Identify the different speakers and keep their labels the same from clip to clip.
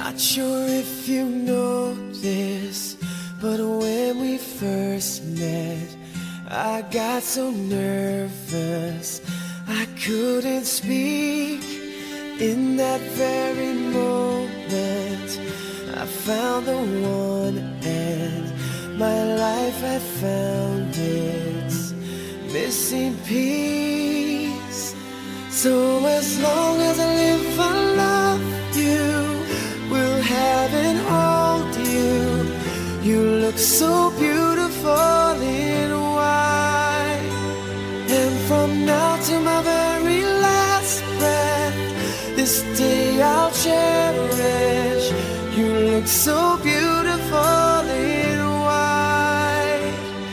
Speaker 1: Not sure if you know this, but when we first met, I got so nervous I couldn't speak. In that very moment, I found the one, and my life had found its missing piece. So as long as I live, I love you, will have and hold you. You look so beautiful in white, and from now to my very last breath, this day I'll cherish. You look so beautiful in white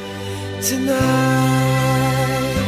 Speaker 1: tonight.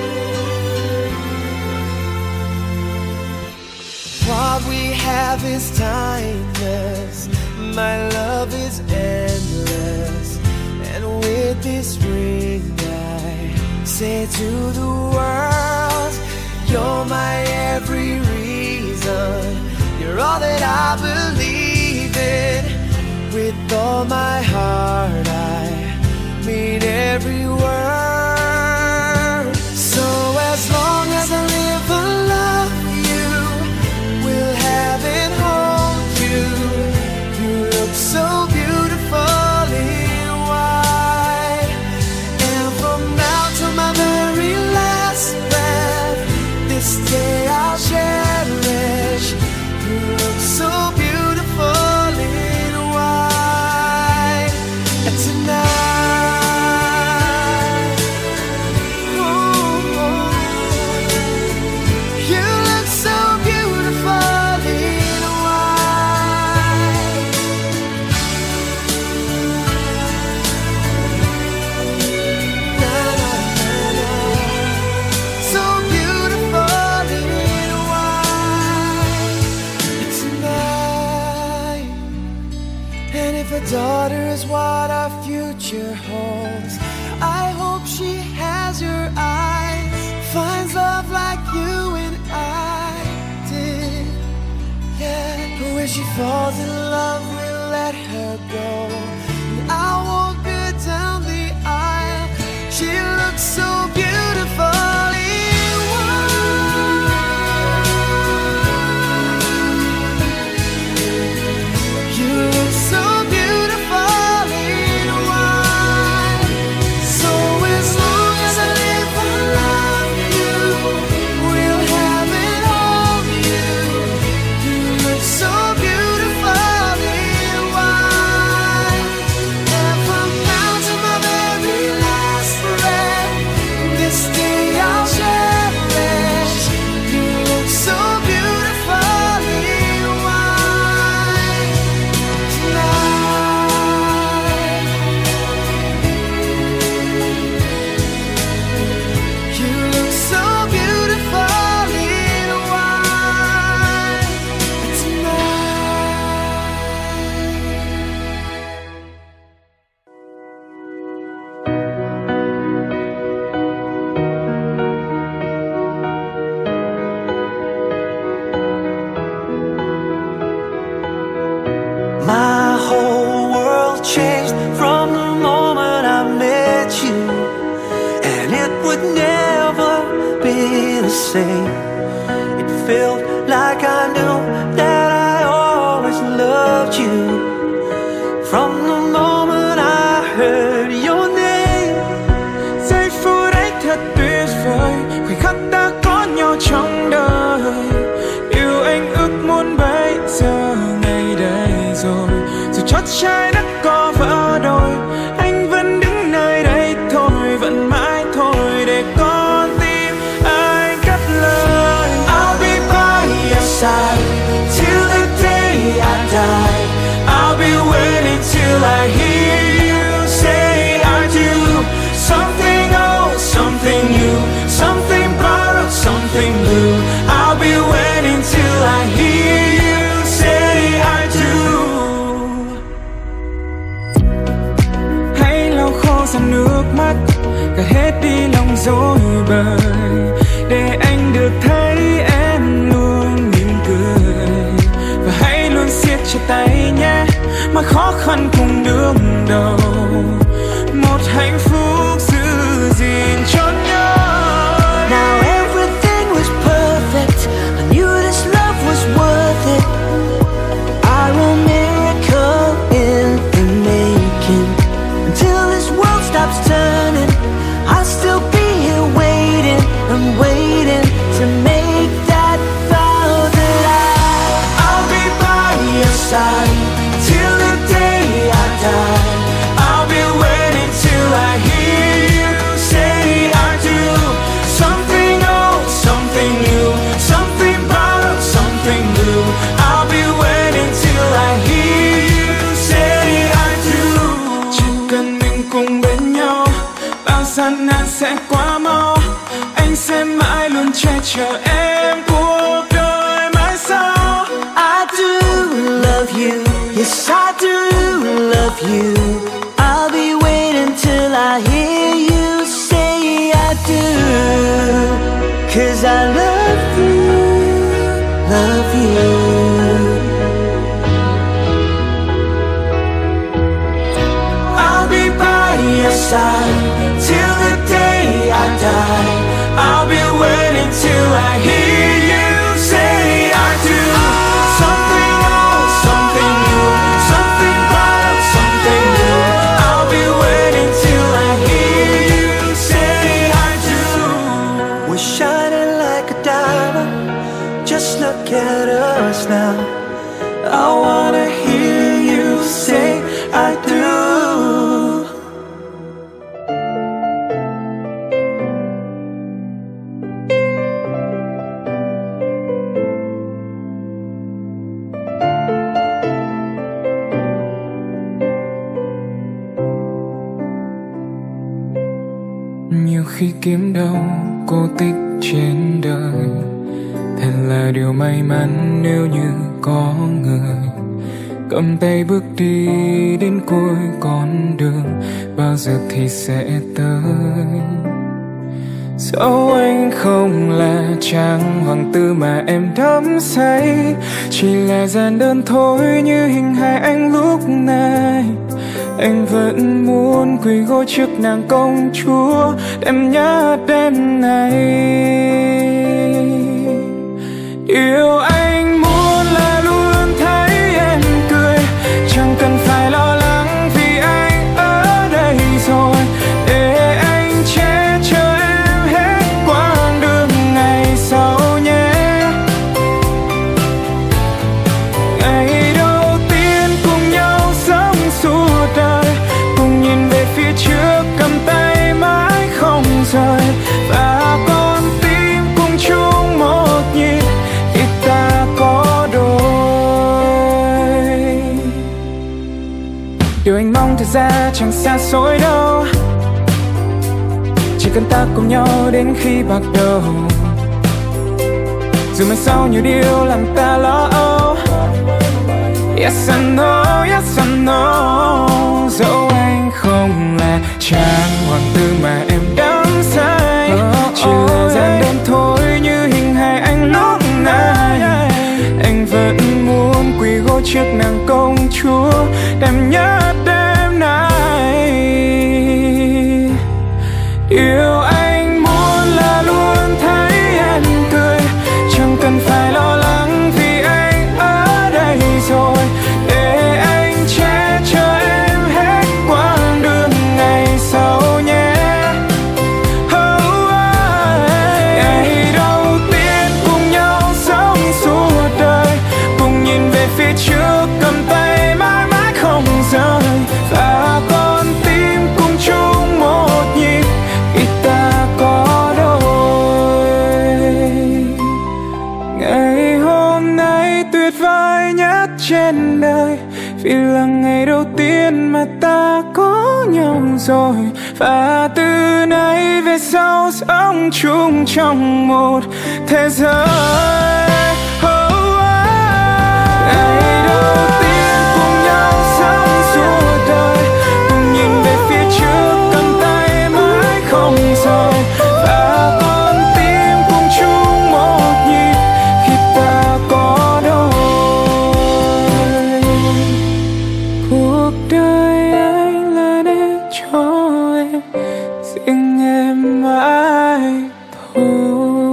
Speaker 1: What we have is timeless, my love is endless, and with this ring I say to the world, you're my every reason, you're all that I believe in. With all my heart I mean every word. So as long as I live, I love you, will have and hold you. You look so beautiful in white, and from now to my very last breath, this day I'll cherish. You look so beautiful in white tonight. Ooh, you look so beautiful in white. Na, na, na, na. So beautiful in white tonight. And if a daughter is what our future holds, I hope she has your eyes, finds love like you and I did. Yeah, but when she falls in love, we'll let her go, and I'll walk her down the aisle. She looks so beautiful in white. You look so beautiful in white. So as long as I live, I love you, will have and hold you. You look so beautiful in white, and from now to my very last breath, this day I'll cherish. You look so beautiful in white tonight. You look so beautiful in white
Speaker 2: My whole world changed from the moment I met you, and it would never be the same. It felt like I knew that I always loved you. From the moment I heard your name, giây phút ấy thật tuyệt vời, khoảnh khắc ta có nhau trong đời. Điều anh ước muốn bây giờ ngày đây rồi, dù chót trái đất có vỡ đôi, anh vẫn đứng nơi đây thôi, vẫn mãi thôi để con tim anh cất lời. I'll be by your side till the day I die. you. I'll be waiting till I hear you say I do. 'Cause I love you, love you. I'll be by your side till the day I die. I'll be waiting till I hear you say I do. Something old, something new, something bright, something new. I'll be waiting till I hear you say I do. We're shining like a diamond, just look at us now. I wanna hear you say I do.
Speaker 3: Nhiều khi kiếm đâu cô tích trên đời, thật là điều may mắn nếu như có người cầm tay bước đi đến cuối con đường, bao giờ thì sẽ tới. Dẫu anh không là chàng hoàng tử mà em đắm say, chỉ là giản đơn thôi như hình hài anh lúc này. Anh vẫn muốn quỳ gối trước nàng công chúa, đêm nhớ đêm này. Điều anh muốn là luôn thấy em cười, chẳng cần phải lo lắng vì anh ở đây rồi, để anh che chở em hết quãng đường ngày sau nhé. Ngày đầu tiên cùng nhau sống suốt đời, cùng nhìn về phía trước cầm tay mãi không rời, và con tim cùng chung một nhịp khi ta có đôi. Điều anh mong thật ra chẳng xa xôi đâu, chỉ cần ta cùng nhau đến khi bạc đầu. Dù mai sau nhiều điều làm ta lo âu, yes I know, yes I know. Dẫu anh không là chàng hoàng tử mà em đắm say, chỉ là giản đơn thôi như hình hài anh lúc này. Anh vẫn muốn quỳ gối trước nàng công chúa, đêm nhất đêm nay. Điều anh muốn là luôn thấy em cười, chẳng cần phải lo lắng vì anh ở đây rồi, để anh che chở em hết quãng đường ngày sau nhé. Ngày đầu tiên cùng nhau sống suốt đời, cùng nhìn về phía trước cầm tay mãi mãi không rời, và con tim cùng chung một nhịp khi ta có đôi. Ngày hôm nay tuyệt vời nhất trên đời, vì là ngày đầu tiên mà ta có nhau rồi, và từ nay về sau sống chung trong một thế giới. Ngày đầu tiên cùng nhau sống suốt đời, cùng nhìn về phía trước cầm tay mãi không rời, và con tim cùng chung một nhịp khi ta có đôi. Cuộc đời anh là để cho em, riêng em mãi thôi.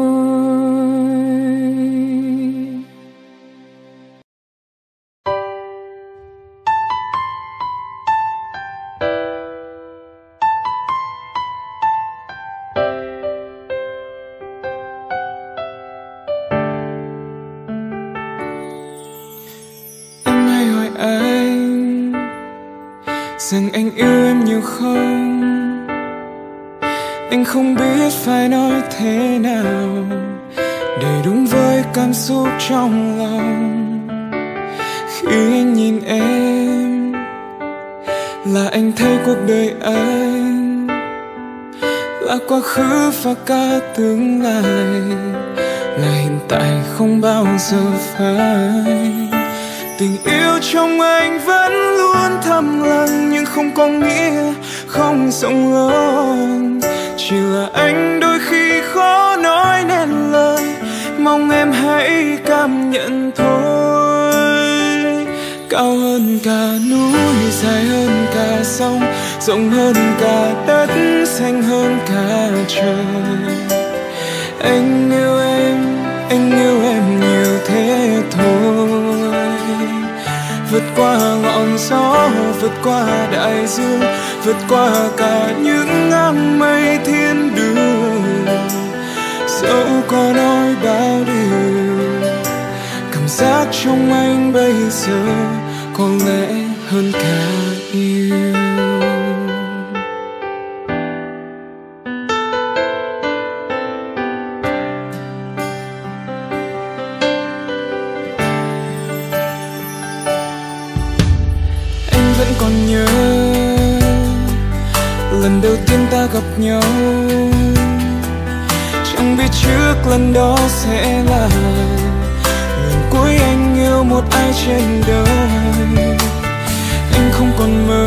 Speaker 3: Em hay hỏi anh rằng anh yêu em nhiều không, anh không biết phải nói thế nào để đúng với cảm xúc trong lòng. Khi anh nhìn em là anh thấy cuộc đời anh là quá khứ và cả tương lai, là hiện tại không bao giờ phai. Tình yêu trong anh vẫn luôn thầm lặng, nhưng không có nghĩa không rộng lớn. Chỉ là anh đôi khi khó nói nên lời, mong em hãy cảm nhận thôi. Cao hơn cả núi, dài hơn cả sông, rộng hơn cả đất, xanh hơn cả trời. Anh yêu em nhiều thế thôi. Vượt qua ngọn gió, vượt qua đại dương, vượt qua cả những ngang mây thiên đường. Dẫu có nói bao điều, cảm giác trong anh bây giờ có lẽ hơn cả yêu. Vẫn còn nhớ lần đầu tiên ta gặp nhau, chẳng biết trước lần đó sẽ là lần cuối anh yêu một ai trên đời. Anh không còn mơ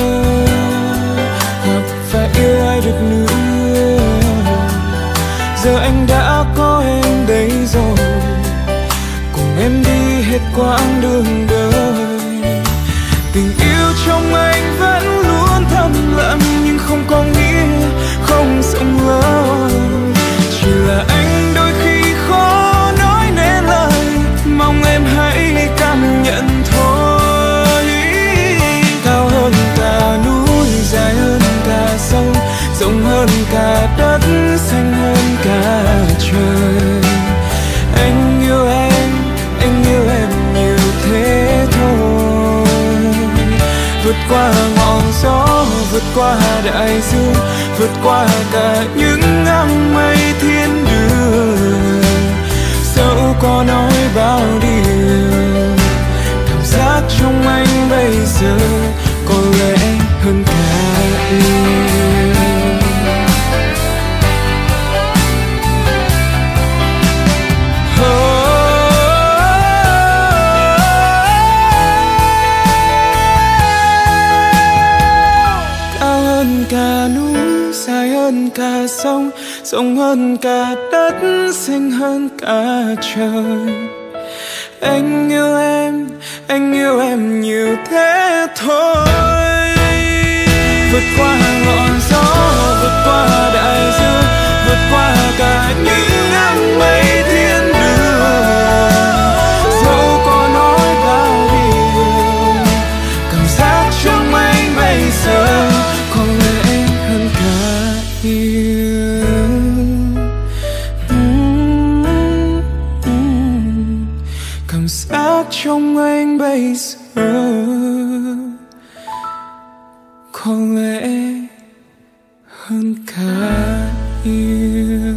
Speaker 3: gặp và yêu ai được nữa, giờ anh đã có em đây rồi, cùng em đi hết quãng đường đời. Tình yêu trong anh vẫn luôn thầm lặng, nhưng không có nghĩa không rộng lớn. Chỉ là anh đôi khi khó nói nên lời, mong em hãy cảm nhận thôi. Cao hơn cả núi, dài hơn cả sông, rộng hơn cả đất, xanh hơn cả trời. Anh yêu em nhiều thế thôi. Vượt qua ngọn gió, vượt qua đại dương, vượt qua cả những ngang mây thiên đường. Dẫu có nói bao điều, cảm giác trong anh bây giờ có lẽ hơn cả yêu. Cả núi, dài hơn cả sông, rộng hơn cả đất, xanh hơn cả trời. Anh yêu em nhiều thế thôi. Vượt qua ngọn gió, vượt qua đại dương, vượt qua cả những ngang mây thiên đường. Dẫu có nói bao điều, cảm giác trong anh bây giờ có lẽ hơn cả yêu. Cảm giác trong anh bây giờ có lẽ hơn cả yêu.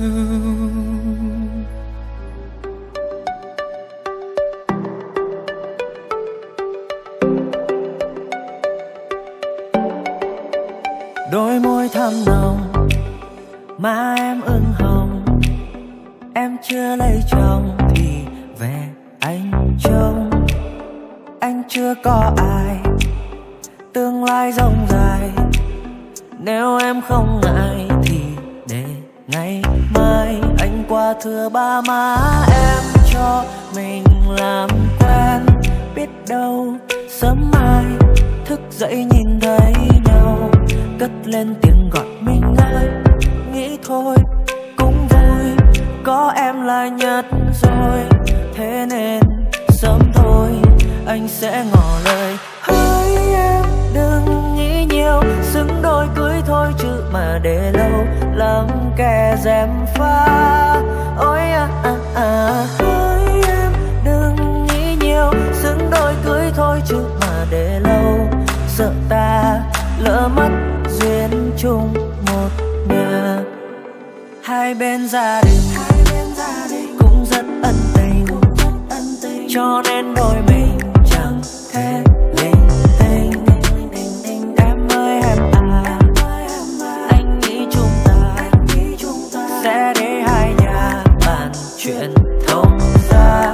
Speaker 2: Đôi môi thắm nồng, má em ửng hồng. Em chưa lấy chồng thì về anh trông. Anh chưa có ai, tương lai rộng dài. Nếu em không ngại thì để ngày mai anh qua thưa ba má em cho mình làm quen. Biết đâu sớm mai thức dậy nhìn thấy nhau, cất lên tiếng gọi mình ơi. Nghĩ thôi cũng vui, có em là nhất rồi. Thế nên sớm thôi anh sẽ ngỏ lời. Hỡi em đừng nghĩ nhiều, xứng đôi cưới thôi chứ mà để lâu lắm kẻ dèm pha. Ôi hỡi em đừng nghĩ nhiều, xứng đôi cưới thôi chứ mà để lâu sợ ta lỡ mất duyên chung một nhà. Hai bên gia đình cũng rất ân tình, cho nên đôi mình chẳng thể linh tinh. Em ơi em à, anh nghĩ chúng ta sẽ để hai nhà bàn chuyện thông ra. Anh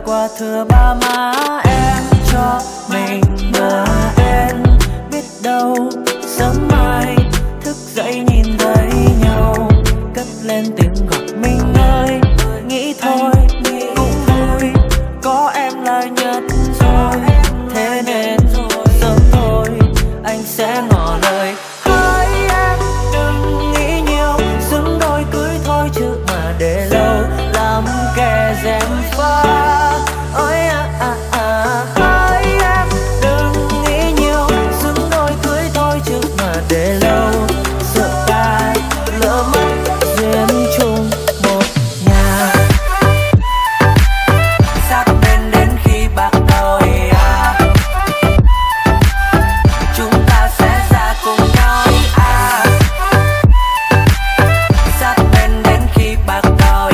Speaker 2: quà thừa ba má em cho mình ngờ tên. Biết đâu sớm mai thức dậy nhìn thấy nhau, cất lên tiếng gọi mình ơi. Nghĩ thôi cũng vui, có em là nhất rồi. Thế nên sớm thôi anh sẽ ngỏ lời. Hỡi em đừng nghĩ nhiều, xứng đôi cưới thôi chứ mà để lâu làm kẻ gièm pha. Ôi hỡi em đừng nghĩ nhiều, xứng đôi cưới thôi chứ mà để lâu sợ ta lỡ mất duyên chung một nhà. Sát bên đến khi bạc đầu chúng ta sẽ ra cùng nhau. Sát bên đến khi bạc đầu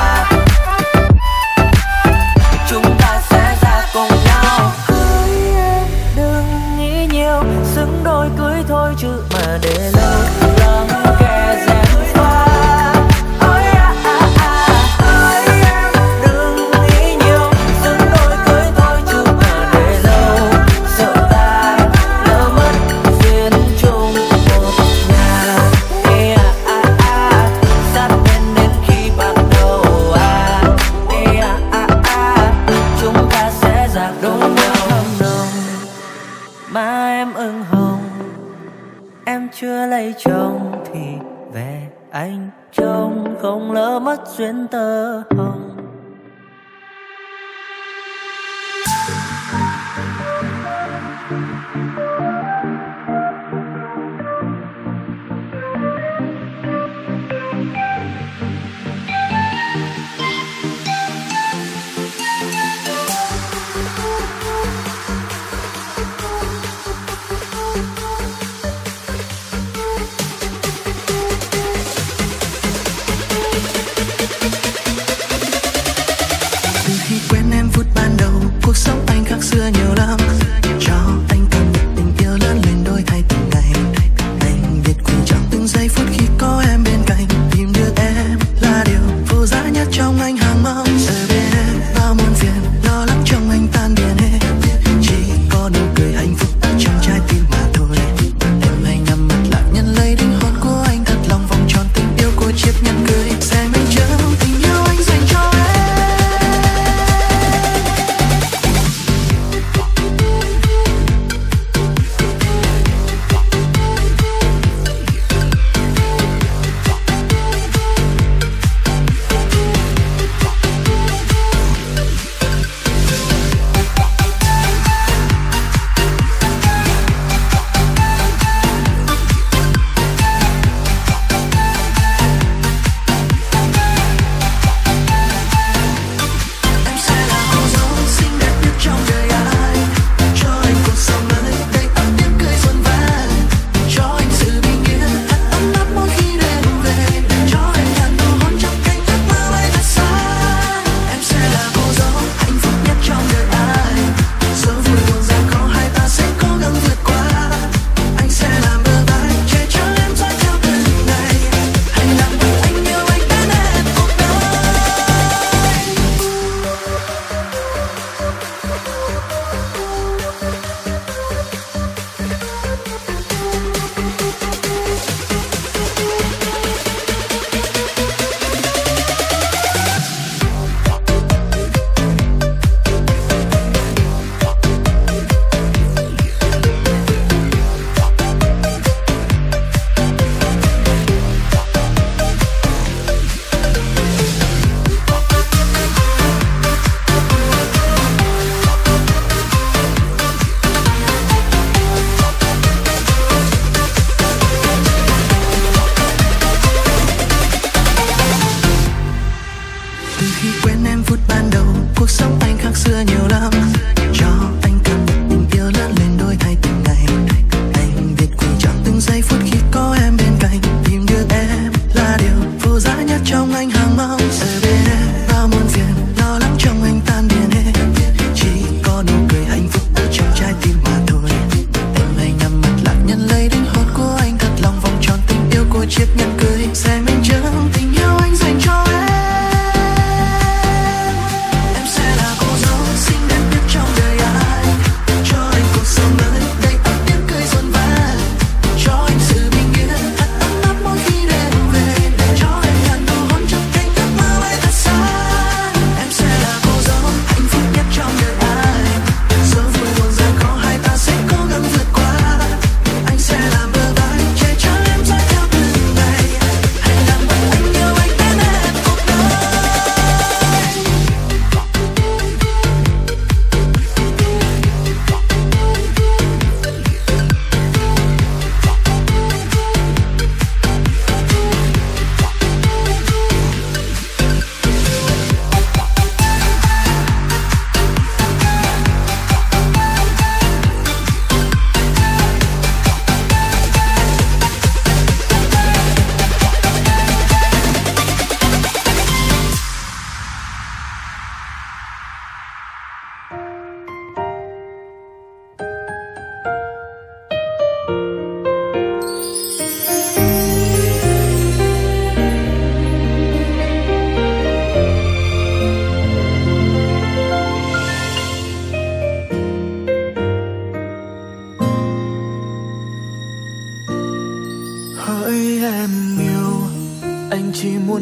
Speaker 2: chúng ta sẽ ra cùng nhau. Hỡi em đừng nghĩ nhiều, xứng đôi cưới thôi chứ mà để lâu làm kẻ gièm pha. Ôi hỡi em đừng nghĩ nhiều, xứng đôi cưới thôi chứ mà để lâu sợ ta lỡ mất duyên chung một nhà. Sát bên đến khi bạc đầu chúng ta sẽ ra đôi nhau nồng. Má em ửng hồng, em chưa lấy chồng thì về anh trông không lỡ mất duyên tơ hồng.
Speaker 4: Từ khi quen em phút ban đầu, cuộc sống anh khác xưa nhiều lắm. Cho anh cảm nhận tình yêu lớn lên đổi thay từng ngày. Anh biết quý trọng từng giây phút khi có em bên cạnh. Tìm được em là điều vô giá nhất trong anh hàng mong. Ở bên em bao muôn phiền, lo lắng trong anh tan biến hết. Chỉ có nụ cười hạnh phúc ở trong trái tim mà thôi. Em hãy nhắm mắt lại nhận lấy linh hồn của anh, thật lòng vòng tròn tình yêu của chiếc nhẫn cưới. Sẽ minh chứng tình yêu anh dành cho em.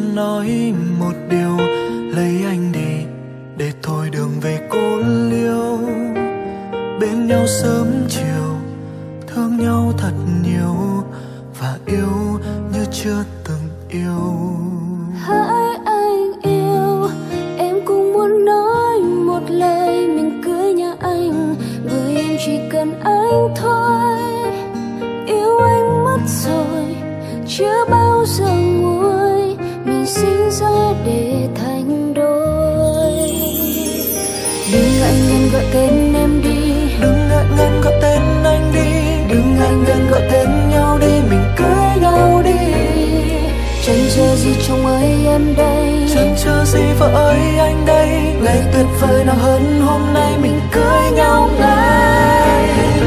Speaker 4: muốn nói một điều, lấy anh đi để thôi đường về cô liêu. Bên nhau sớm chiều, thương nhau thật nhiều và yêu như chưa từng yêu.
Speaker 5: Hỡi anh yêu, em cũng muốn nói một lời mình cưới nhà anh, bởi em chỉ cần anh thôi. Yêu anh mất rồi, chưa bao giờ nguôi, mình sinh ra để thành đôi. Đừng ngại ngần gọi tên em đi,
Speaker 4: đừng ngại ngần gọi tên anh đi, đừng ngại ngần gọi tên nhau đi, mình cưới nhau đi.
Speaker 5: Chẳng chờ gì chồng ơi em đây,
Speaker 4: chẳng chờ gì vợ ơi anh đây, ngày tuyệt vời nào hơn hôm nay mình cưới nhau ngay.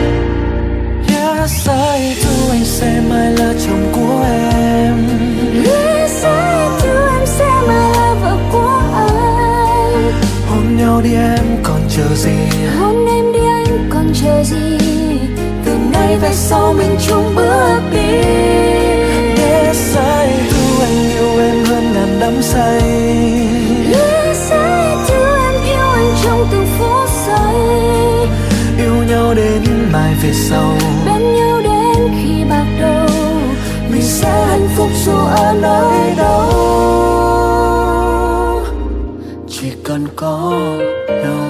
Speaker 4: Yes, I do, anh sẽ mãi là chồng của em.
Speaker 5: Yes, I do, em sẽ mãi là vợ của anh.
Speaker 4: Hôn nhau đi em còn chờ gì,
Speaker 5: hôn em đi anh còn chờ gì,
Speaker 4: từ nay về sau mình chung bước đi. Yes, I do, anh yêu em hơn ngàn đắm say.
Speaker 5: Yes, I do, em yêu anh trong từng phút giây.
Speaker 4: Yêu nhau đến mai về sau,
Speaker 5: bên nhau đến khi bạc đầu,
Speaker 4: mình sẽ hạnh phúc dù ở nơi đâu, chỉ cần có nhau.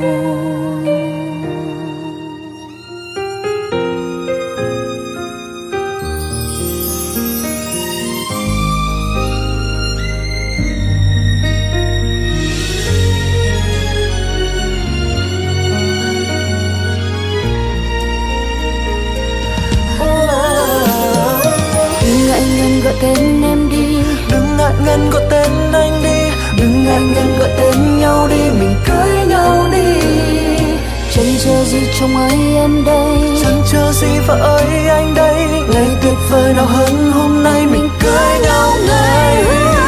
Speaker 5: Gọi tên em đi,
Speaker 4: đừng ngại ngần gọi tên anh đi, đừng ngại ngần gọi tên nhau đi, mình cưới nhau đi.
Speaker 5: Chẳng chờ gì chồng ơi em đây,
Speaker 4: chẳng chờ gì vợ ơi anh đây, ngày tuyệt vời nào hơn hôm nay mình cưới nhau ngay.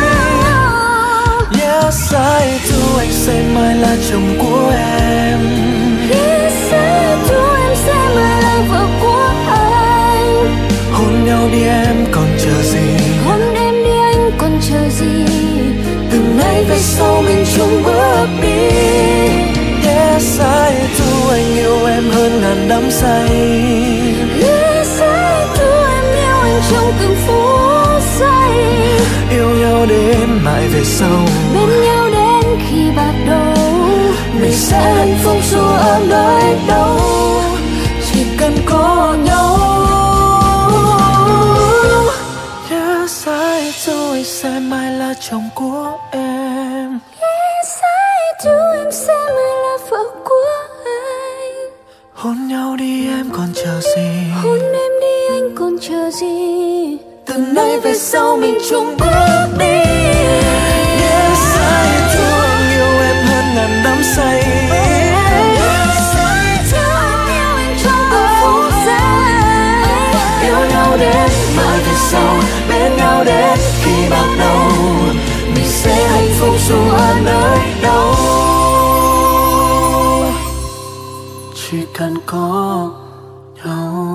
Speaker 4: Yes, I do, anh sẽ mãi là chồng của em.
Speaker 5: Yes, I do, em sẽ mãi là vợ của anh.
Speaker 4: Hôn nhau đi em còn chờ gì,
Speaker 5: hôn em đi anh còn chờ gì,
Speaker 4: từ nay về sau mình chung bước đi. Yes, I do, anh yêu em hơn ngàn đắm say.
Speaker 5: Yes, I do, em yêu anh trong từng phút giây.
Speaker 4: Yêu nhau đến mãi về sau,
Speaker 5: bên nhau đến khi bạc đầu,
Speaker 4: mình sẽ hạnh phúc dù ở nơi đâu, chỉ cần có nhau. Yes, I do, anh sẽ mãi là chồng của em.
Speaker 5: Yes, I do, em sẽ mãi là vợ của anh.
Speaker 4: Hôn nhau đi em còn chờ gì,
Speaker 5: hôn em đi anh còn chờ gì,
Speaker 4: từ nay về sau mình chung bước đi. Yes, I do, anh yêu em hơn ngàn đắm say.
Speaker 5: Yes, I do, em yêu anh trong từng phút giây.
Speaker 4: Yêu nhau đến mãi về sau, bên nhau đến khi bạc đầu, mình sẽ hạnh phúc dù ở nơi đâu, chỉ cần có nhau.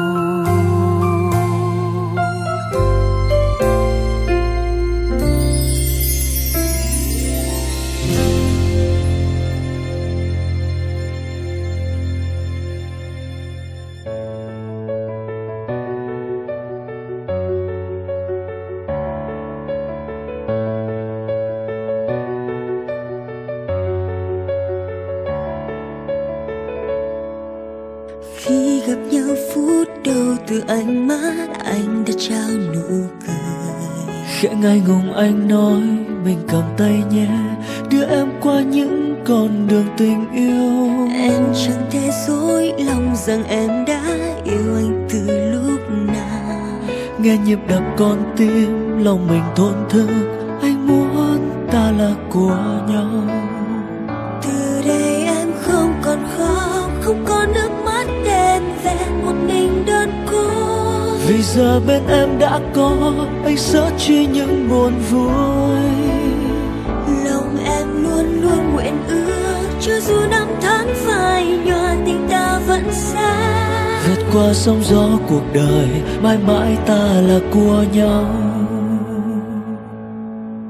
Speaker 6: Khi gặp nhau phút đầu từ ánh mắt anh đã trao nụ cười.
Speaker 2: Khẽ ngại ngùng anh nói mình cầm tay nhé, đưa em qua những con đường tình yêu.
Speaker 6: Em chẳng thể dối lòng rằng em đã yêu anh từ lúc nào.
Speaker 2: Nghe nhịp đập con tim lòng mình thổn thức, anh muốn ta là của nhau.
Speaker 6: Từ đây em không còn khóc, không có nước mắt đen vẹn một mình đơn côi.
Speaker 2: Vì giờ bên em đã có anh sớt chi những buồn vui.
Speaker 6: Lòng em luôn luôn nguyện ước, cho dù năm tháng phai nhòa tình ta vẫn xa.
Speaker 2: Vượt qua sóng gió cuộc đời, mãi mãi ta là của nhau.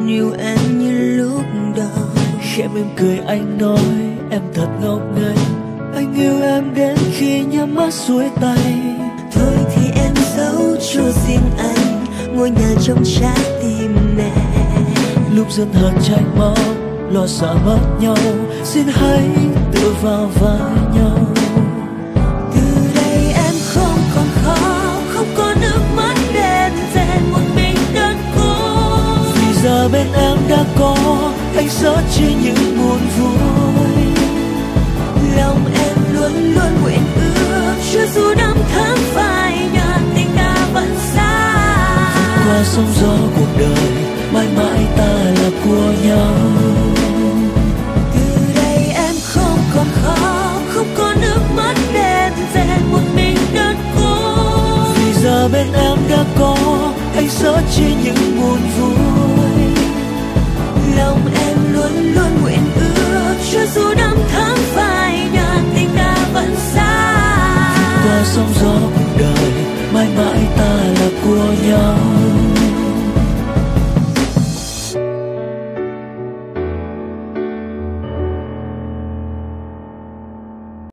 Speaker 6: còn yêu anh như lúc đầu.
Speaker 2: Khẽ mỉm cười anh nói em thật ngốc nghếch, anh yêu em đến khi nhắm mắt xuôi tay.
Speaker 6: Thôi thì em giấu cho riêng anh ngôi nhà trong trái tim này.
Speaker 2: Lúc dần hờn tranh máu, lo sợ mất nhau, xin hãy tựa vào vai nhau.
Speaker 6: Từ đây em không còn khóc, không có nước mắt đen rèn một mình đơn côi.
Speaker 2: Vì giờ bên em đã có anh sớt chia những buồn vui.
Speaker 6: Lòng em luôn luôn nguyện ước cho dù năm tháng phai nhạt tình ta vẫn xa.
Speaker 2: Qua sóng gió cuộc đời mãi mãi ta là của nhau.
Speaker 6: Từ đây em không còn khóc, không có nước mắt đen rèn một mình đơn côi.
Speaker 2: Vì giờ bên em đã có anh sớt chia những buồn vui.
Speaker 6: Lòng em luôn luôn nguyện ước cho dù năm tháng phai nhạt tình ta vẫn xa.
Speaker 2: Qua sóng gió cuộc đời mãi mãi ta là của nhau.